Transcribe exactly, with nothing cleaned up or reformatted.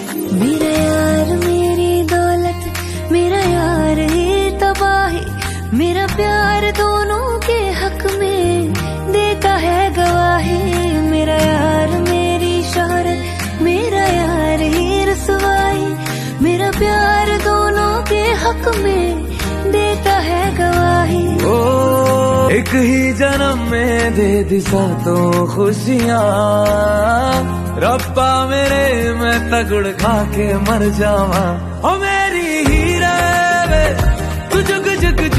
मेरा यार मेरी दौलत, मेरा यार ही तबाही, मेरा प्यार दोनों के हक में देता है गवाही। मेरा यार मेरी शोहरत, मेरा यार ही रसवाई, मेरा प्यार दोनों के हक में देता है गवाही। ओ एक ही जन्म में दे दिशा तो खुशियाँ, रब्बा मेरे मैं तगड़ खा के मर जावा। ओ मेरी हीरे वे तू जुग जुग